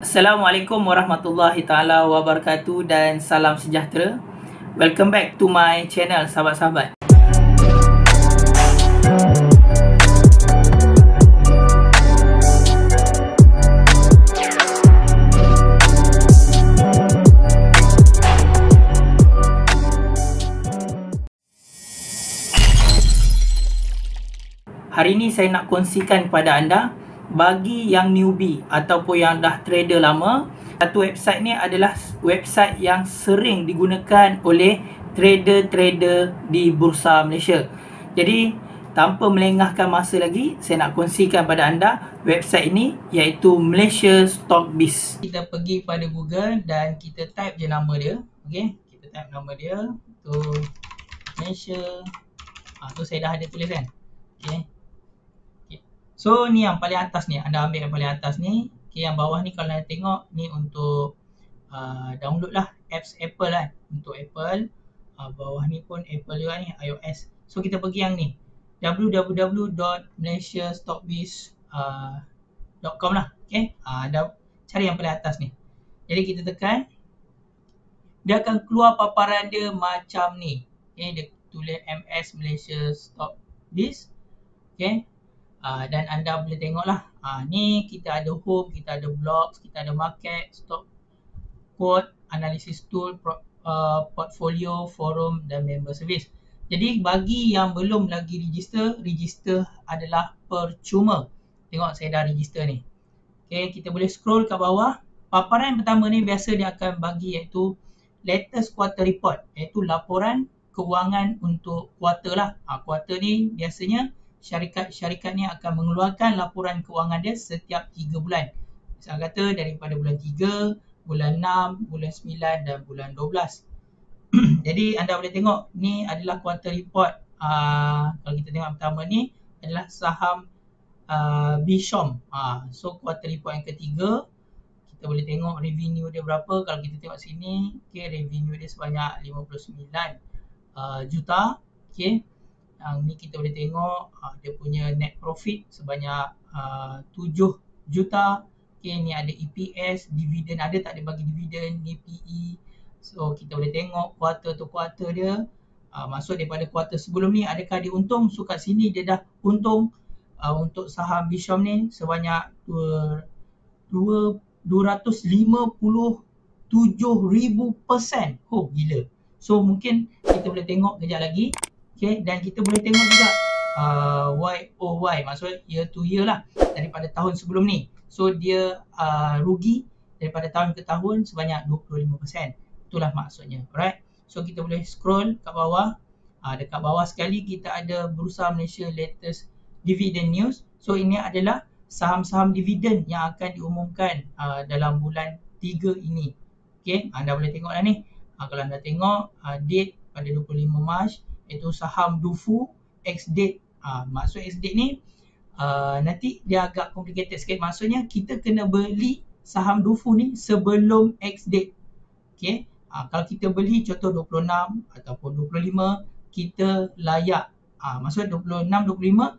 Assalamualaikum warahmatullahi taala wabarakatuh dan salam sejahtera. Welcome back to my channel sahabat-sahabat. Hari ini saya nak kongsikan kepada anda, bagi yang newbie ataupun yang dah trader lama, satu website ni adalah website yang sering digunakan oleh trader-trader di Bursa Malaysia. Jadi tanpa melengahkan masa lagi, saya nak kongsikan pada anda website ini, iaitu Malaysia Stockbiz. Kita pergi pada Google dan kita type je nama dia. Okey, kita type nama dia tu Malaysia. Tu saya dah ada tulis kan. Okey. So ni yang paling atas ni, anda ambil yang paling atas ni. Okay, yang bawah ni kalau anda tengok ni untuk download lah apps Apple kan. Untuk Apple, bawah ni pun Apple juga ni, iOS. So kita pergi yang ni, www.malaysiastockbiz.com lah. Okay, anda cari yang paling atas ni. Jadi kita tekan, dia akan keluar paparan dia macam ni. Okay, dia tulis MS Malaysia Stockbiz. Okay, dan anda boleh tengok lah, ni kita ada home, kita ada blogs, kita ada market, stock quote, analysis tool, portfolio, forum dan member service. Jadi bagi yang belum lagi register adalah percuma. Tengok saya dah register ni. Okay, kita boleh scroll ke bawah. Paparan yang pertama ni biasa dia akan bagi iaitu latest quarter report, iaitu laporan kewangan untuk kuarter lah. Kuarter ni biasanya syarikat ni akan mengeluarkan laporan kewangan dia setiap 3 bulan. Misal kata daripada bulan 3, bulan 6, bulan 9 dan bulan 12. Jadi anda boleh tengok ni adalah quarter report. Kalau kita tengok pertama ni adalah saham Bishom. So quarter report yang ketiga, kita boleh tengok revenue dia berapa. Kalau kita tengok sini, okay, revenue dia sebanyak 59 juta. Okay. Yang ni kita boleh tengok dia punya net profit sebanyak 7 juta. Okay, ni ada EPS, dividen ada tak dia bagi dividen, ni PE. So kita boleh tengok quarter to quarter dia. Maksud daripada quarter sebelum ni adakah dia untung. So kat sini dia dah untung. Untuk saham Bishom ni sebanyak 257,000%. Oh gila. So mungkin kita boleh tengok kejap lagi. Okay, dan kita boleh tengok juga YOY, maksudnya year to year lah, daripada tahun sebelum ni. So dia rugi daripada tahun ke tahun sebanyak 25%. Itulah maksudnya. Alright. So kita boleh scroll kat bawah. Dekat bawah sekali kita ada Bursa Malaysia latest dividend news. So ini adalah saham-saham dividen yang akan diumumkan dalam bulan 3 ini. Okay, anda boleh tengok lah ni. Kalau anda tengok date pada 25 Mac, itu saham Dufu X-date. Maksud X-date ni nanti dia agak complicated sikit. Maksudnya kita kena beli saham Dufu ni sebelum X-date. Okay. Kalau kita beli contoh 26 ataupun 25, kita layak. Maksud 26, 25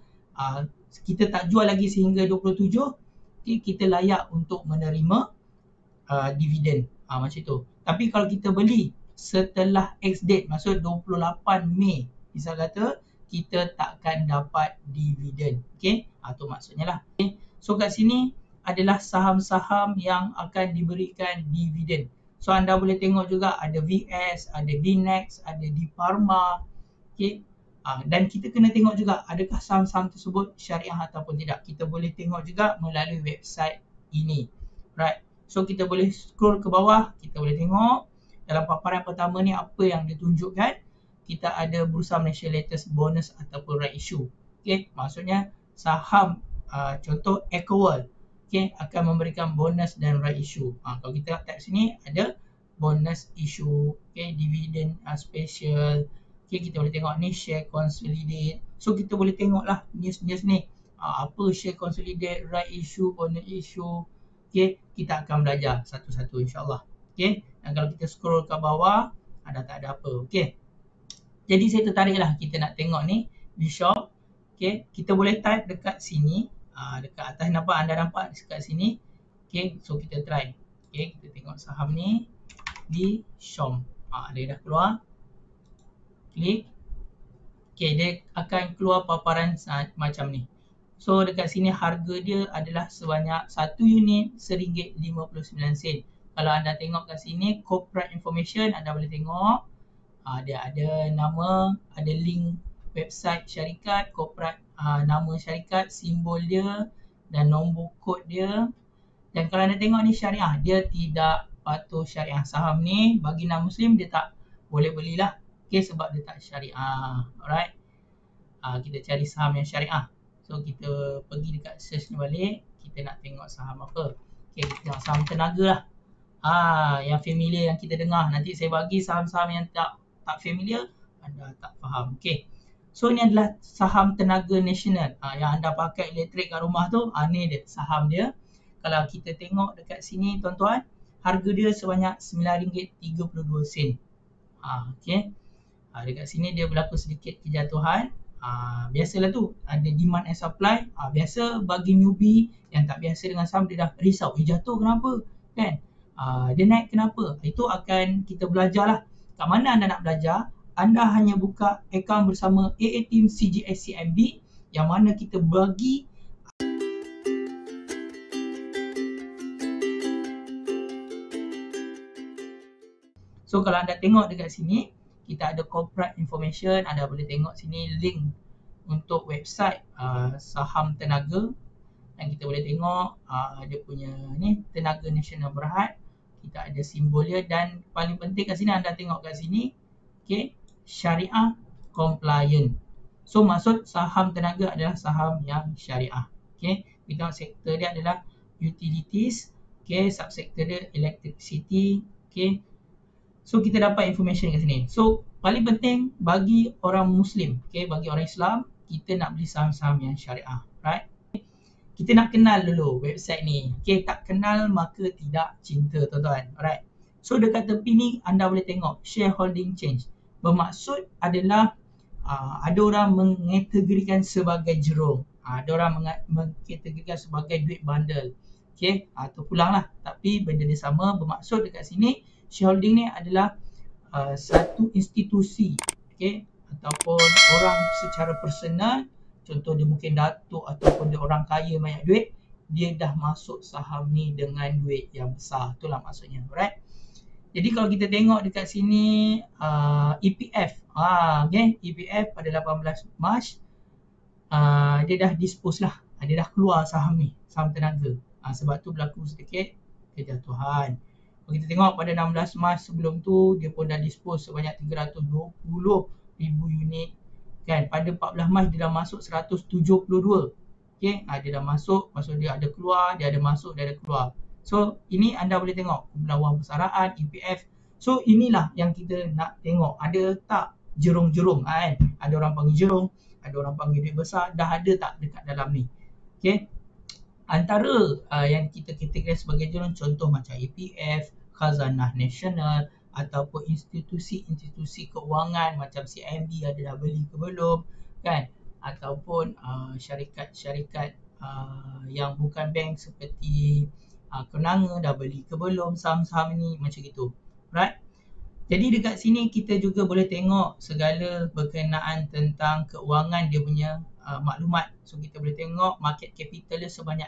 kita tak jual lagi sehingga 27, okay, kita layak untuk menerima dividen. Macam tu. Tapi kalau kita beli setelah X-date, maksud 28 Mei, misal kata, kita takkan dapat dividen. Okay, tu maksudnya lah. Okay. So kat sini adalah saham-saham yang akan diberikan dividen. So anda boleh tengok juga ada VS, ada DNEX, ada Diparma. Okay. Dan kita kena tengok juga adakah saham-saham tersebut syariah ataupun tidak. Kita boleh tengok juga melalui website ini. Right. So kita boleh scroll ke bawah, kita boleh tengok dalam paparan pertama ni apa yang ditunjukkan. Kita ada Bursa Malaysia latest bonus ataupun right issue. Okay, maksudnya saham contoh EcoWorld, okay, akan memberikan bonus dan right issue. Kalau kita type sini ada bonus issue, okay, dividend special. Okay, kita boleh tengok ni share consolidate. So kita boleh tengok lah news-news ni. Apa share consolidate, right issue, bonus issue. Okay, kita akan belajar satu-satu insyaAllah. Okay, dan kalau kita scroll ke bawah, dah tak ada apa. Okay, jadi saya tertarik lah kita nak tengok ni Bishom. Okay, kita boleh type dekat sini. Dekat atas nampak, anda nampak dekat sini. Okay, so kita try. Okay, kita tengok saham ni di Shom. Dia dah keluar. Klik. Okay, dia akan keluar paparan macam ni. So dekat sini harga dia adalah sebanyak 1 unit RM1.59. Kalau anda tengok kat sini corporate information, anda boleh tengok dia ada nama, ada link website syarikat, corporate nama syarikat, simbol dia dan nombor kod dia. Dan kalau anda tengok ni syariah, dia tidak patuh syariah. Saham ni bagi non-Muslim dia tak boleh belilah. Okay, sebab dia tak syariah. Alright. Kita cari saham yang syariah. So kita pergi dekat search ni balik. Kita nak tengok saham apa. Okay, kita tengok saham tenaga lah. Yang familiar yang kita dengar. Nanti saya bagi saham-saham yang tak familiar, anda tak faham. Okay. So ni adalah saham tenaga nasional. Yang anda pakai elektrik kat rumah tu, ni dia saham dia. Kalau kita tengok dekat sini tuan-tuan, harga dia sebanyak RM9.32. Okay. Dekat sini dia berlaku sedikit kejatuhan. Biasalah tu, ada demand and supply. Biasa bagi newbie yang tak biasa dengan saham, dia dah risau. Jatuh kenapa? Kan? Dia naik kenapa? Itu akan kita belajar lah. Kat mana anda nak belajar? Anda hanya buka akaun bersama AA Team CGS CIMB yang mana kita bagi So kalau anda tengok dekat sini, kita ada corporate information, anda boleh tengok sini link untuk website saham tenaga. Dan kita boleh tengok dia punya ni Tenaga Nasional Berhad. Kita ada simbol dia dan paling penting kat sini anda tengok kat sini, okay, syariah compliant. So maksud saham tenaga adalah saham yang syariah. Okay, kita tengok sektor dia adalah utilities, okay, subsektor dia electricity, okay. So kita dapat information kat sini. So paling penting bagi orang Muslim, okay, bagi orang Islam, kita nak beli saham-saham yang syariah, right? Kita nak kenal dulu website ni. Okay, tak kenal maka tidak cinta, tuan-tuan. Alright. So dekat tepi ni anda boleh tengok shareholding change. Bermaksud adalah ada orang mengkategorikan sebagai jerung. Ada orang mengkategorikan sebagai duit bandel. Okay, atau pulang lah. Tapi benda ni sama. Bermaksud dekat sini shareholding ni adalah satu institusi, okay, ataupun orang secara personal. Contoh dia mungkin datuk ataupun dia orang kaya banyak duit, dia dah masuk saham ni dengan duit yang besar. Itulah maksudnya, alright. Jadi kalau kita tengok dekat sini EPF, okay, EPF pada 18 Mac dia dah dispose lah, dia dah keluar saham ni, saham tenaga. Sebab tu berlaku sedikit kejatuhan. Kalau kita tengok pada 16 Mac sebelum tu, dia pun dah dispose sebanyak 320,000 unit. Kan, pada 14 Mac dia dah masuk 172. Okay, dia dah masuk, maksud dia ada keluar, dia ada masuk, dia ada keluar. So ini anda boleh tengok Kumpulan Wang Persaraan, EPF. So inilah yang kita nak tengok, ada tak jerung-jerung kan? Ada orang panggil jerung, ada orang panggil duit besar, dah ada tak dekat dalam ni? Okay, antara yang kita kategorikan sebagai jerung, contoh macam EPF, Khazanah Nasional, ataupun institusi-institusi keuangan macam CIMB ada dah beli ke belum, kan, ataupun syarikat-syarikat yang bukan bank seperti Kenanga dah beli ke belum saham-saham ni, macam gitu, right? Jadi dekat sini kita juga boleh tengok segala berkenaan tentang keuangan dia punya maklumat. So kita boleh tengok market capital dia sebanyak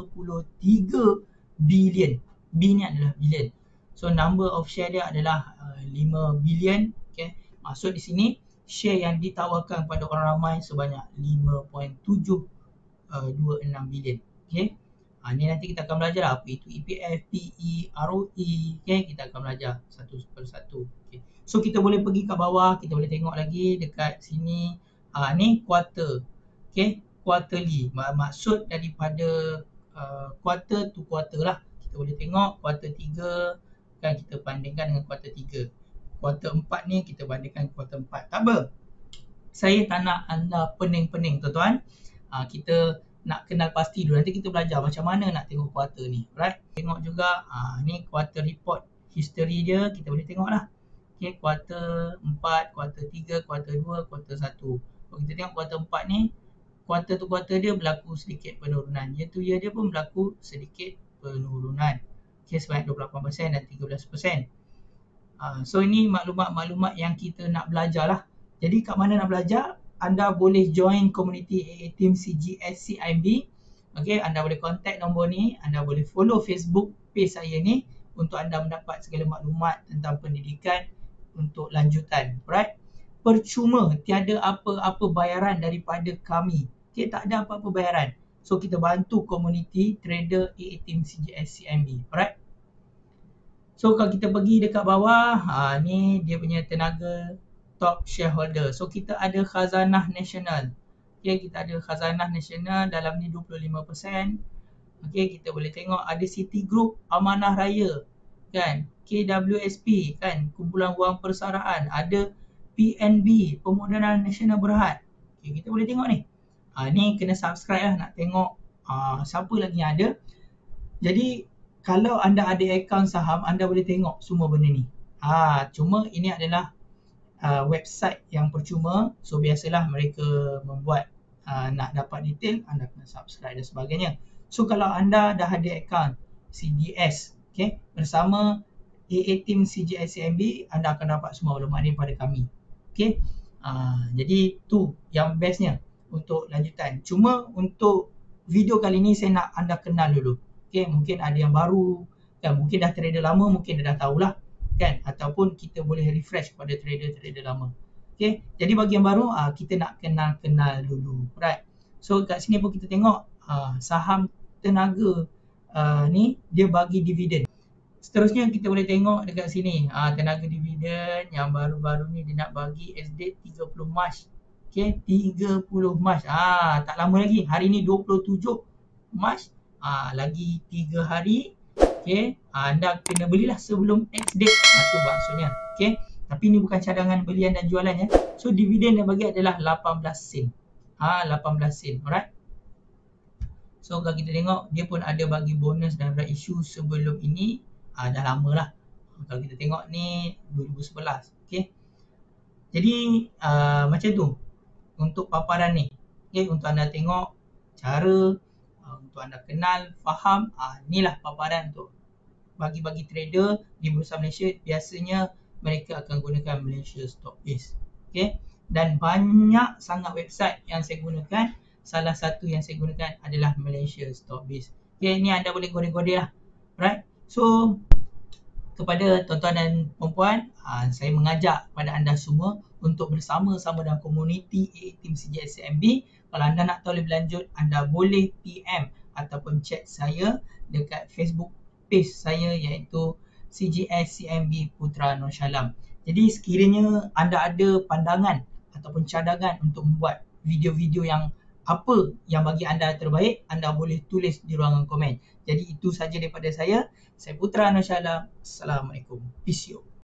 53 bilion. B ni adalah bilion. So number of share dia adalah 5 bilion. Okay. Maksud di sini share yang ditawarkan kepada orang ramai sebanyak 5.726 bilion. Okay. Ni nanti kita akan belajar lah apa itu EPF, PE, ROE. Okay. Kita akan belajar satu persatu. Okay. So kita boleh pergi ke bawah, kita boleh tengok lagi dekat sini. Ni quarter. Okay. Quarterly. Maksud daripada quarter to quarter lah. Kita boleh tengok quarter 3 kan, kita bandingkan dengan kuartal 3. Kuartal 4 ni kita bandingkan kuartal 4. Tak apa. Saya tak nak anda pening-pening, tuan-tuan. Kita nak kenal pasti dulu. Nanti kita belajar macam mana nak tengok kuartal ni. Right? Tengok juga ni kuartal report history dia, kita boleh tengok lah. Okay, kuartal 4, kuartal 3, kuartal 2, kuartal 1. Kalau kita tengok kuartal 4 ni, kuartal tu kuartal dia berlaku sedikit penurunan. Year to year dia pun berlaku sedikit penurunan. Okay, sebanyak 28% dan 13%. So ini maklumat-maklumat yang kita nak belajar lah. Jadi kat mana nak belajar? Anda boleh join komuniti AA Team CGS CIMB. Okay, anda boleh contact nombor ni. Anda boleh follow Facebook page saya ni untuk anda mendapat segala maklumat tentang pendidikan untuk lanjutan. Alright? Percuma, tiada apa-apa bayaran daripada kami. Okay, tak ada apa-apa bayaran. So kita bantu komuniti trader AA Team CGS CIMB. Alright? So kalau kita pergi dekat bawah, ni dia punya tenaga top shareholder. So kita ada khazanah nasional. Okay, kita ada khazanah nasional, dalam ni 25%. Okay, kita boleh tengok ada Citigroup Amanah Raya, kan, KWSP, kan, Kumpulan Wang Persaraan, ada PNB Pemodenan Nasional Berhad. Okay, kita boleh tengok ni. Ni kena subscribe lah nak tengok siapa lagi yang ada. Jadi kalau anda ada akaun saham, anda boleh tengok semua benda ni. Cuma ini adalah website yang percuma. So biasalah mereka membuat nak dapat detail, anda kena subscribe dan sebagainya. So kalau anda dah ada akaun CDS, okay, bersama AA Team CGS CIMB, anda akan dapat semua maklumat ni pada kami. Okay. Jadi tu yang bestnya untuk lanjutan. Cuma untuk video kali ni saya nak anda kenal dulu. Okay, mungkin ada yang baru, kan, mungkin dah trader lama, mungkin dah tahulah, kan, ataupun kita boleh refresh kepada trader-trader lama. Okay, jadi bagi yang baru, kita nak kenal-kenal dulu. Right. So kat sini pun kita tengok saham tenaga ni dia bagi dividen. Seterusnya kita boleh tengok dekat sini, tenaga dividen yang baru-baru ni dia nak bagi ex-date 30 Mac. Okay, 30 Mac. Tak lama lagi. Hari ni 27 Mac. Lagi 3 hari. Okay, anda kena belilah sebelum ex-date. Itu maksudnya. Okay, tapi ni bukan cadangan belian dan jualan ya. So dividen yang bagi adalah 18 sen. 18 sen. Alright. So kalau kita tengok, dia pun ada bagi bonus dan right issue sebelum ini. Dah lama lah. Kalau kita tengok ni 2011. Okay. Jadi macam tu untuk paparan ni. Okay, untuk anda tengok cara, untuk anda kenal, faham, inilah paparan untuk bagi-bagi trader di Bursa Malaysia. Biasanya mereka akan gunakan Malaysia Stock Base. Okay. Dan banyak sangat website yang saya gunakan. Salah satu yang saya gunakan adalah Malaysia Stock Base. Okay, ni anda boleh gode-gode lah. Right. So kepada tuan-tuan dan puan-puan, saya mengajak kepada anda semua untuk bersama-sama dalam komuniti AA Team CGS CIMB. Kalau anda nak tahu lebih lanjut, anda boleh PM ataupun chat saya dekat Facebook page saya iaitu CGS CIMB Putra Nur Shalom. Jadi sekiranya anda ada pandangan ataupun cadangan untuk membuat video-video yang apa yang bagi anda terbaik, anda boleh tulis di ruangan komen. Jadi itu saja daripada saya. Saya Putra Nur Shalom. Assalamualaikum. Peace out.